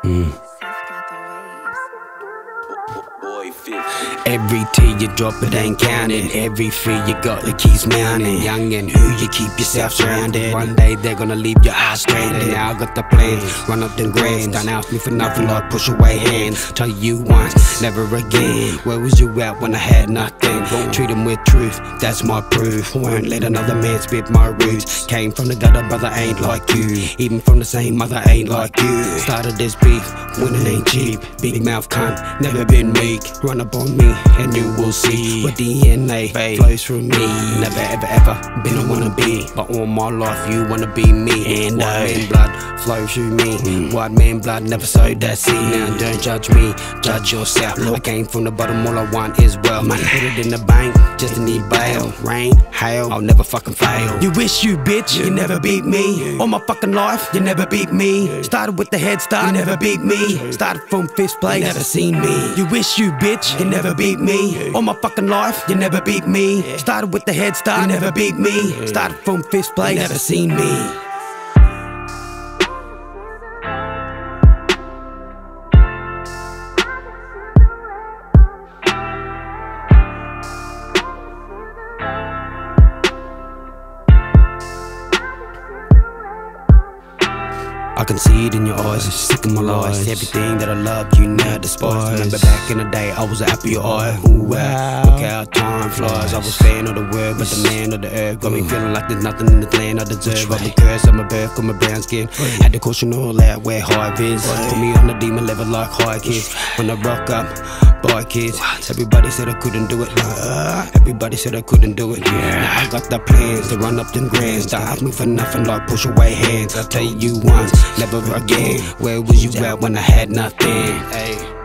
Every T you drop, it ain't counted. Every fee you got, it keeps mounting. Young and who you keep yourself surrounded. One day they're gonna leave your eyes stranded. Now I got the plan, run up them grands. Don't ask me for nothing, like push away hands. Tell you once, never again. Where was you at when I had nothing? Treat them with truth, that's my proof. Won't let another man spit my roots. Came from the gutter, brother, ain't like you. Even from the same mother, ain't like you. Started this beef, winning ain't cheap. Big mouth cunt, never been meek. Run up on me and you will see what DNA flows through me. Never ever ever been a wannabe, but all my life you wanna be me. And white man blood flows through me. White man blood never sowed that seed. Now don't judge me, judge yourself. I came from the bottom, all I want is wealth. Man, put it in the bank, just to need bail. Rain, hail, I'll never fucking fail. You wish you bitch, you never beat me. All my fucking life, you never beat me. Started with the head start, you never beat me. Started from 5th place, never seen me. You wish you bitch, you never beat me. All my fucking life, you never beat me. Started with the head start, you never beat me. Started from 5th place, never seen me. I can see it in your eyes, you're sick of my lies. Everything that I loved, you now despise. Remember back in the day, I was an apple of your eye. Ooh, wow. Look how time flies. I was fan of the word, but the man of the earth got me feeling like there's nothing in this land I deserve. I've been cursed at my birth, got my brown skin. Had to caution all out where high vis. Put me on the demon level like high kids. When I rock up, bye kids. Everybody said I couldn't do it. Everybody said I couldn't do it. Now I got the plans to run up them grands. Don't ask me for nothing, like push away hands. I'll tell you once, never again. Where was you at when I had nothing? Ay.